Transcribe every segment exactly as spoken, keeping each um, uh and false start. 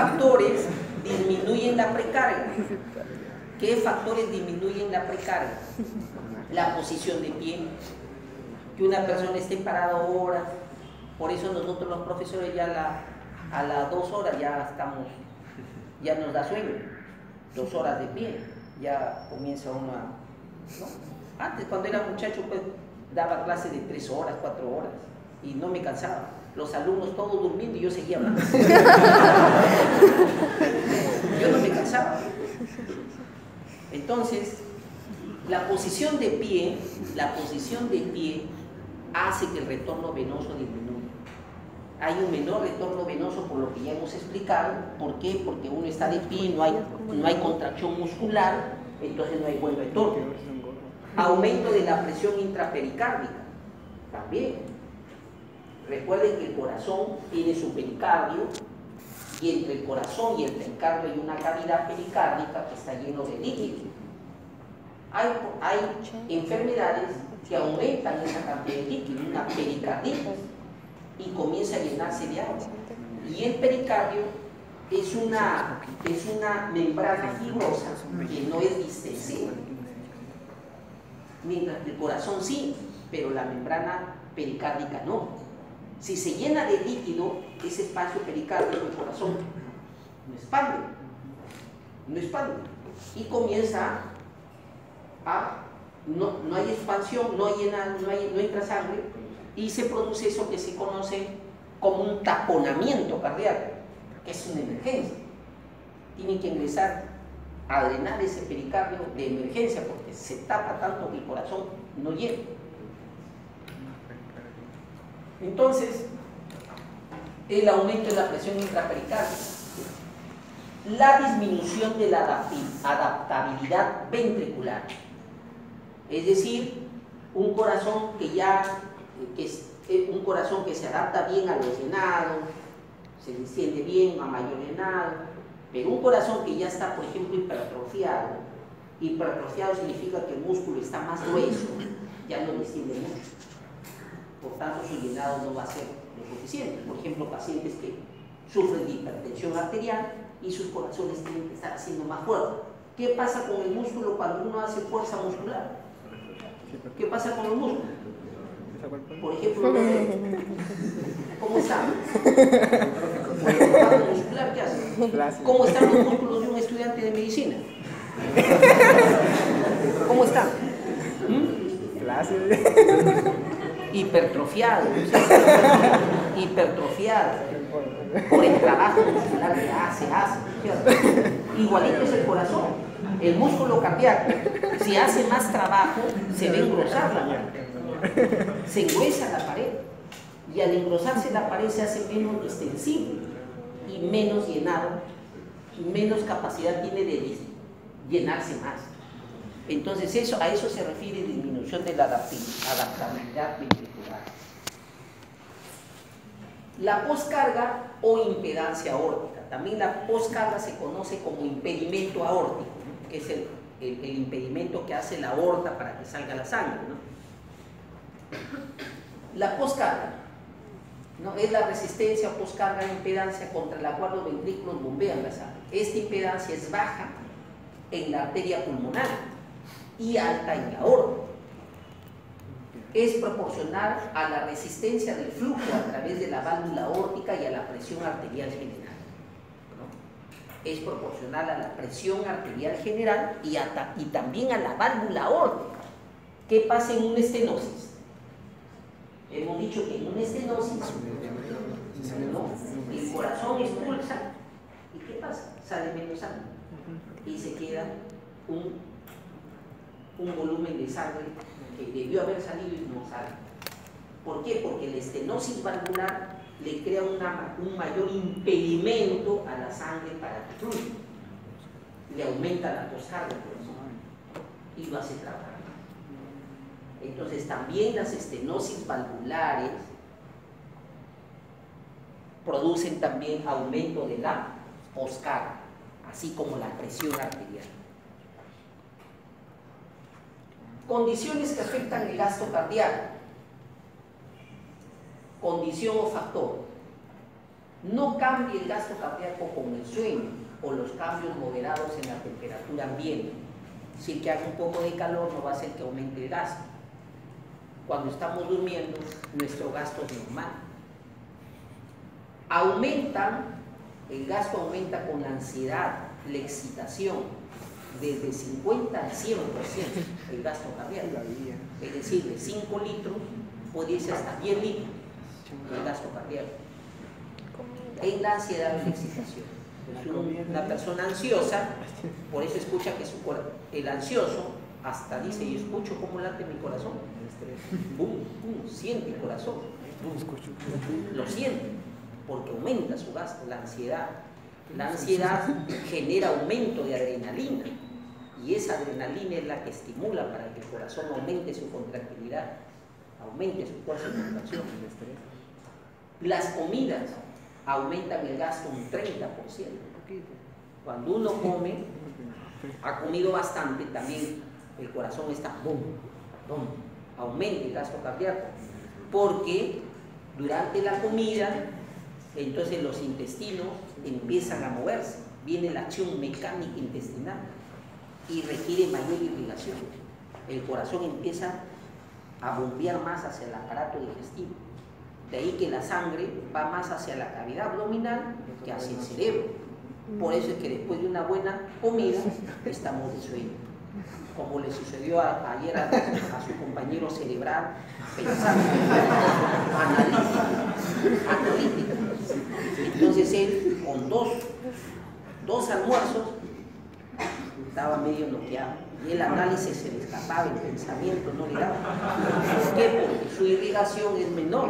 factores disminuyen la precarga? ¿Qué factores disminuyen la precarga? La posición de pie, que una persona esté parada horas. Por eso nosotros los profesores ya la, a las dos horas ya estamos, ya nos da sueño, dos horas de pie, ya comienza uno a, ¿no? Antes cuando era muchacho pues daba clases de tres horas, cuatro horas y no me cansaba, los alumnos todos durmiendo y yo seguía hablando. Yo no me cansaba. Entonces, la posición de pie, la posición de pie hace que el retorno venoso disminuya. Hay un menor retorno venoso por lo que ya hemos explicado. ¿Por qué? Porque uno está de pie, no hay, no hay contracción muscular, entonces no hay buen retorno. Aumento de la presión intrapericárdica, también. Recuerden que el corazón tiene su pericardio y entre el corazón y el pericardio hay una cavidad pericárdica que está lleno de líquido. Hay, hay enfermedades que aumentan esa cantidad de líquido, una pericarditis, y comienza a llenarse de agua. Y el pericardio es una, es una membrana fibrosa que no es distensiva. Mientras que el corazón sí, pero la membrana pericárdica no. Si se llena de líquido, ese espacio pericárdico del corazón no expande, no expande. Y comienza a, no, no hay expansión, no, llena, no, hay, no entra sangre, y se produce eso que se conoce como un taponamiento cardíaco, que es una emergencia. Tienen que ingresar a drenar ese pericardio de emergencia porque se tapa tanto que el corazón no llena. Entonces, el aumento de la presión intrapericárdica, la disminución de la adaptabilidad ventricular, es decir, un corazón que ya que es un corazón que se adapta bien a los llenados, se distiende bien a mayor llenado, pero un corazón que ya está, por ejemplo, hipertrofiado, hipertrofiado significa que el músculo está más grueso, ya no distiende mucho, por tanto su llenado no va a ser lo suficiente. Por ejemplo, pacientes que sufren de hipertensión arterial y sus corazones tienen que estar haciendo más fuerte. ¿Qué pasa con el músculo cuando uno hace fuerza muscular? ¿Qué pasa con el músculo? Por ejemplo, ¿cómo está? Por el trabajo muscular, ¿qué hace? ¿Cómo están los músculos de un estudiante de medicina? ¿Cómo están? ¿Mm? Hipertrofiado, hipertrofiado por el trabajo muscular que hace, hace. Igualito es el corazón, el músculo cardíaco, si hace más trabajo, se ve engrosar la pared, se engruesa la pared, y al engrosarse la pared se hace menos distensible y menos llenado, menos capacidad tiene de llenarse más. Entonces eso, a eso se refiere disminución de la adaptabilidad ventricular. La poscarga o impedancia aórtica. También la poscarga se conoce como impedimento aórtico, ¿no? Que es el, el, el impedimento que hace la aorta para que salga la sangre, ¿no? La poscarga, ¿no? Es la resistencia o poscarga de impedancia contra la cual los ventrículos bombean la sangre. Esta impedancia es baja en la arteria pulmonar y alta en la aorta. Es proporcional a la resistencia del flujo a través de la válvula aórtica y a la presión arterial general, ¿no? Es proporcional a la presión arterial general y, a, y también a la válvula aórtica. ¿Qué pasa en una estenosis? Hemos dicho que en una estenosis, ¿no? El corazón expulsa y ¿qué pasa? Sale menos sangre y se queda un, un volumen de sangre que debió haber salido y no sale. ¿Por qué? Porque la estenosis valvular le crea una, un mayor impedimento a la sangre para que fluya, le aumenta la poscarga por eso y lo hace trabajar. Entonces también las estenosis valvulares producen también aumento de la poscarga, así como la presión arterial. Condiciones que afectan el gasto cardíaco. Condición o factor. No cambie el gasto cardíaco con el sueño o los cambios moderados en la temperatura ambiente. Si que haga un poco de calor no va a hacer que aumente el gasto. Cuando estamos durmiendo, nuestro gasto es normal. Aumentan, el gasto aumenta con la ansiedad, la excitación, desde cincuenta al cien por ciento el gasto cardíaco. Es decir, de cinco litros puede irse hasta diez litros el gasto cardíaco. En la ansiedad y la excitación. Es un, una persona ansiosa, por eso escucha que su corazón, el ansioso hasta dice, yo escucho cómo late mi corazón. Bum, bum, siente el corazón. Bum, lo siente, porque aumenta su gasto, la ansiedad. La ansiedad genera aumento de adrenalina y esa adrenalina es la que estimula para que el corazón aumente su contractilidad, aumente su fuerza de contracción. Las comidas aumentan el gasto un treinta por ciento. Cuando uno come, ha comido bastante, también el corazón está boom, boom, aumenta el gasto cardíaco, porque durante la comida, entonces los intestinos empiezan a moverse, viene la acción mecánica intestinal y requiere mayor irrigación. El corazón empieza a bombear más hacia el aparato digestivo. De ahí que la sangre va más hacia la cavidad abdominal que hacia el cerebro. Por eso es que después de una buena comida estamos de sueño. Como le sucedió a, ayer a, a su compañero cerebral, pensando, analítico, analítico. Entonces él, con dos, dos almuerzos, estaba medio noqueado. Y el análisis se le escapaba, el pensamiento no le daba. ¿Por qué? Porque su irrigación es menor.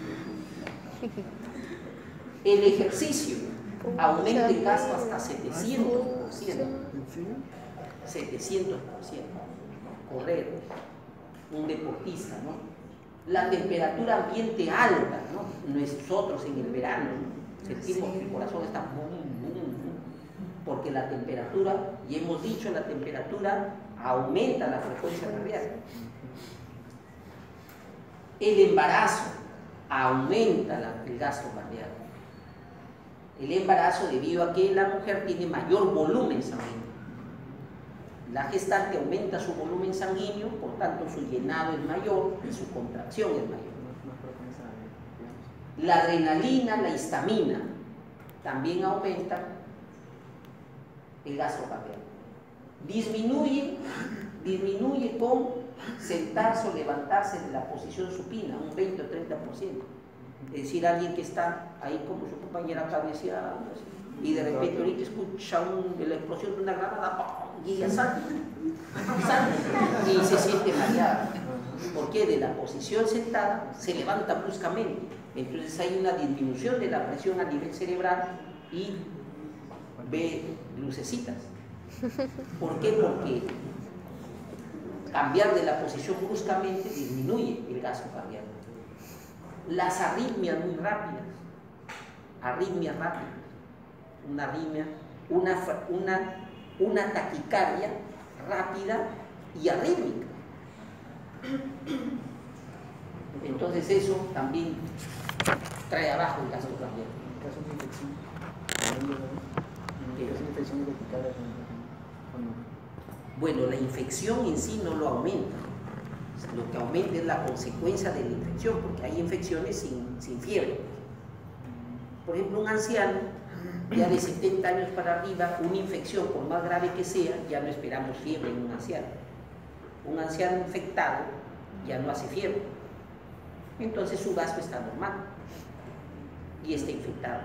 El ejercicio aumenta el gasto hasta setecientos por ciento. setecientos por ciento. Correr, un deportista, ¿no? La temperatura ambiente alta, ¿no? Nosotros en el verano, ¿no? Sentimos que el corazón está boom, boom, boom, porque la temperatura, y hemos dicho, la temperatura aumenta la frecuencia cardíaca. El embarazo aumenta la, el gasto cardíaco. El embarazo debido a que la mujer tiene mayor volumen sanguíneo. La gestante aumenta su volumen sanguíneo, por tanto su llenado es mayor y su contracción es mayor. La adrenalina, la histamina también aumentan el gasto cardíaco. Disminuye, disminuye con sentarse o levantarse de la posición supina, un veinte o treinta por ciento. Es decir, alguien que está ahí como su compañera cabeceada y de repente ahorita escucha un, la explosión de una granada ¡pum! Y ella salta, salta y se siente mareada. Porque de la posición sentada se levanta bruscamente. Entonces hay una disminución de la presión a nivel cerebral y ve lucecitas. ¿Por qué? Porque cambiar de la posición bruscamente disminuye el gasto cardíaco. Las arritmias muy rápidas, arritmias rápidas, una arritmia, una, una, una taquicardia rápida y arrítmica. Entonces eso también trae abajo el gasto cardíaco. En caso de infección, en caso de infección de bueno, la infección en sí no lo aumenta. Lo que aumenta es la consecuencia de la infección, porque hay infecciones sin, sin fiebre. Por ejemplo, un anciano ya de setenta años para arriba, una infección, por más grave que sea, ya no esperamos fiebre en un anciano. Un anciano infectado ya no hace fiebre. Entonces su gasto está normal y está infectado.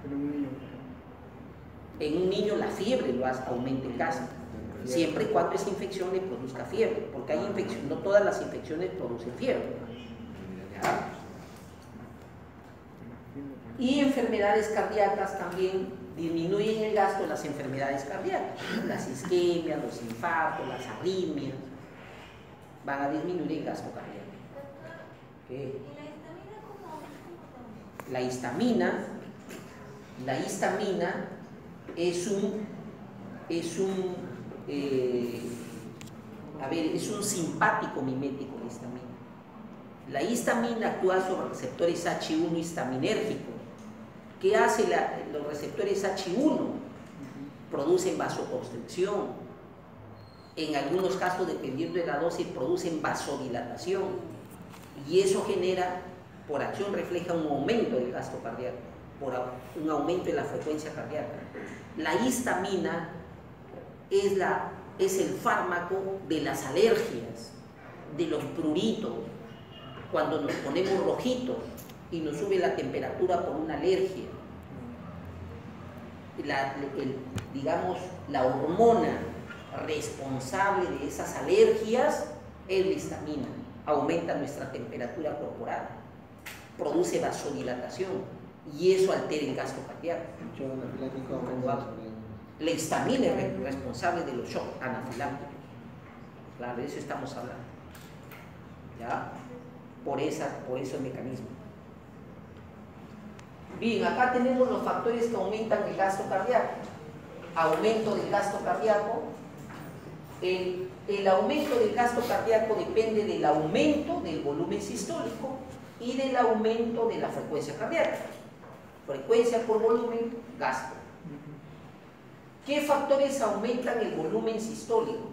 En un niño la fiebre lo hace, aumenta el gasto. Siempre y cuando esa infección le produzca fiebre, porque hay infección, no todas las infecciones producen fiebre. ¿Ya? Y enfermedades cardíacas también disminuyen el gasto de las enfermedades cardíacas. Las isquemias, los infartos, las arritmias van a disminuir el gasto cardíaco. ¿Qué? La histamina, la histamina es un, es un Eh, a ver, es un simpático mimético la histamina. La histamina actúa sobre receptores H uno histaminérgicos ¿Qué hace la, los receptores H uno? Producen vasoconstricción. En algunos casos, dependiendo de la dosis, producen vasodilatación. Y eso genera, por acción refleja un aumento del gasto cardíaco, por un aumento de la frecuencia cardíaca. La histamina es, la, es el fármaco de las alergias, de los pruritos, cuando nos ponemos rojitos y nos sube la temperatura por una alergia. La, el, digamos, la hormona responsable de esas alergias es la histamina. Aumenta nuestra temperatura corporal, produce vasodilatación y eso altera el gasto cardíaco. La histamina es responsable de los shocks anafilácticos. Claro, de eso estamos hablando. ¿Ya? Por, esa, por ese mecanismo. Bien, acá tenemos los factores que aumentan el gasto cardíaco. Aumento del gasto cardíaco. El, el aumento del gasto cardíaco depende del aumento del volumen sistólico y del aumento de la frecuencia cardíaca. Frecuencia por volumen, gasto. ¿Qué factores aumentan el volumen sistólico?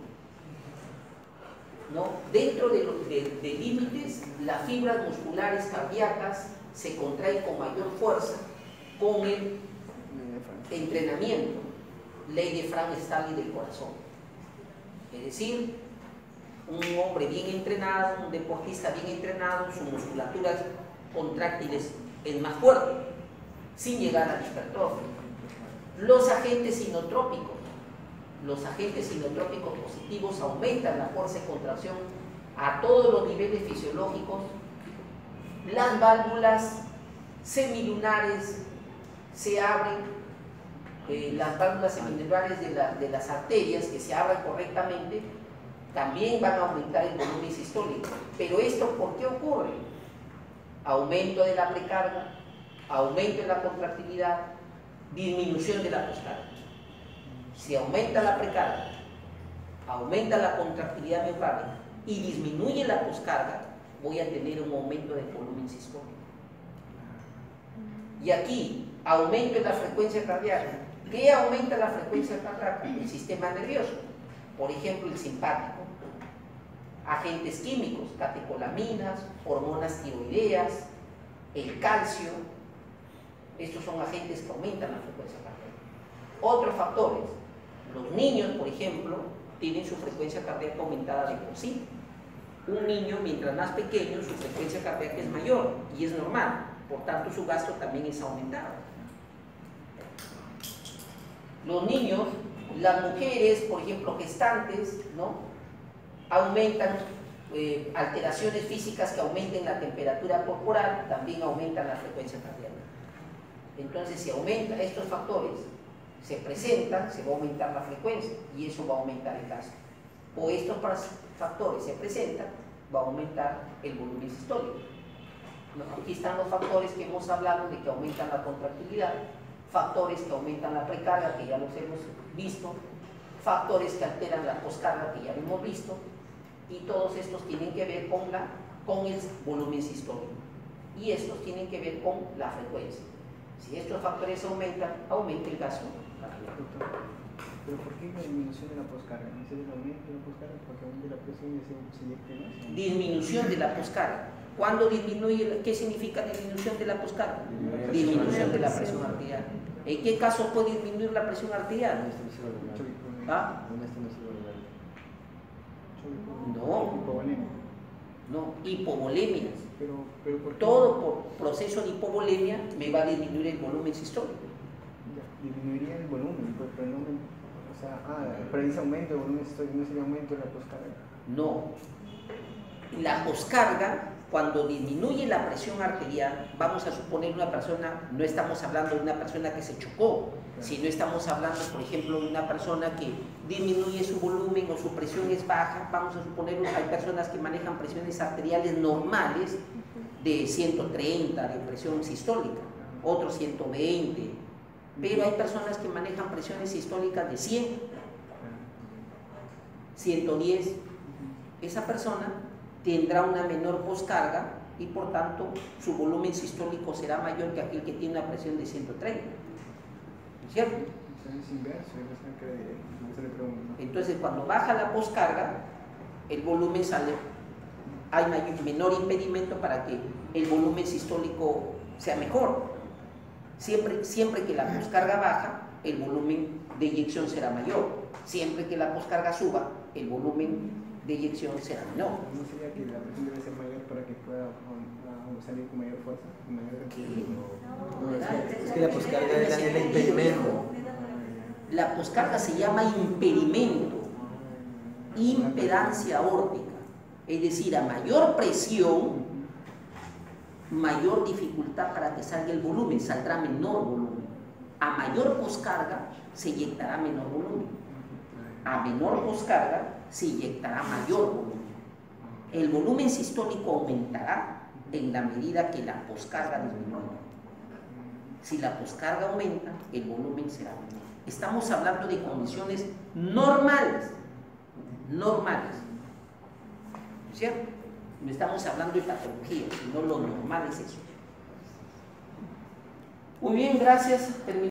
¿No? Dentro de los de, de límites, las fibras musculares cardíacas se contraen con mayor fuerza con el entrenamiento, ley de Frank-Starling del corazón. Es decir, un hombre bien entrenado, un deportista bien entrenado, su musculatura contráctil es más fuerte, sin llegar a la hipertrofia. Los agentes inotrópicos, los agentes inotrópicos positivos aumentan la fuerza de contracción a todos los niveles fisiológicos. Las válvulas semilunares se abren, eh, las válvulas semilunares de, la, de las arterias que se abran correctamente también van a aumentar el volumen sistólico. Pero esto, ¿por qué ocurre? Aumento de la precarga, aumento de la contractilidad, disminución de la poscarga. Si aumenta la precarga, aumenta la contractilidad miocárdica y disminuye la poscarga, voy a tener un aumento del volumen sistólico. Y aquí, aumento en la frecuencia cardíaca. ¿Qué aumenta la frecuencia cardíaca? El sistema nervioso. Por ejemplo, el simpático. Agentes químicos, catecolaminas, hormonas tiroideas, el calcio. Estos son agentes que aumentan la frecuencia cardíaca. Otros factores. Los niños, por ejemplo, tienen su frecuencia cardíaca aumentada de por sí. Un niño, mientras más pequeño, su frecuencia cardíaca es mayor y es normal, por tanto su gasto también es aumentado. Los niños, las mujeres, por ejemplo, gestantes, ¿no? Aumentan eh, alteraciones físicas que aumenten la temperatura corporal, también aumentan la frecuencia cardíaca. Entonces, si aumenta estos factores, se presentan, se va a aumentar la frecuencia y eso va a aumentar el gasto. O estos factores se presentan, va a aumentar el volumen sistólico. Aquí están los factores que hemos hablado de que aumentan la contractilidad, factores que aumentan la precarga, que ya los hemos visto, factores que alteran la poscarga, que ya lo hemos visto, y todos estos tienen que ver con, la, con el volumen sistólico. Y estos tienen que ver con la frecuencia. Si estos factores aumentan, aumenta el gasto. ¿Pero por qué la disminución de la poscarga? ¿No es el aumento de la poscarga? ¿Porque aumenta la presión y se inyecta más? Disminución de la poscarga. ¿Cuándo disminuye? ¿Qué significa disminución de la poscarga? Disminución de la presión arterial. ¿En qué caso puede disminuir la presión arterial? ¿Ah? No. No, hipovolemia. Pero, pero ¿por qué? Todo por proceso de hipovolemia me va a disminuir el volumen sistólico. Disminuiría el volumen, pero no, o sea, ah, pero ese aumento de volumen sistólico no sería aumento de la poscarga. No. La poscarga, cuando disminuye la presión arterial, vamos a suponer una persona, no estamos hablando de una persona que se chocó, sino estamos hablando, por ejemplo, de una persona que disminuye su volumen o su presión es baja. Vamos a suponer, hay personas que manejan presiones arteriales normales de ciento treinta de presión sistólica, otros ciento veinte, pero hay personas que manejan presiones sistólicas de cien, ciento diez. Esa persona tendrá una menor poscarga y por tanto su volumen sistólico será mayor que aquel que tiene una presión de ciento treinta. ¿Cierto? Es inverso, es que se le pregunta. Entonces, cuando baja la poscarga, el volumen sale, hay mayor, menor impedimento para que el volumen sistólico sea mejor. Siempre, siempre que la poscarga baja, el volumen de eyección será mayor. Siempre que la poscarga suba, el volumen de eyección será menor. ¿No sería que la presión debe ser mayor para que pueda uh, salir con mayor fuerza? Con mayor no, es, que, es que la poscarga es el impedimento. La poscarga se llama impedimento, impedancia aórtica. Es decir, a mayor presión, mayor dificultad para que salga el volumen, saldrá menor volumen. A mayor poscarga se inyectará menor volumen. A menor poscarga se inyectará mayor volumen. El volumen sistólico aumentará en la medida que la poscarga disminuya. Si la poscarga aumenta, el volumen será menor. Estamos hablando de condiciones normales, normales, ¿cierto? No estamos hablando de patología, sino lo normal es eso. Muy bien, gracias. Terminamos.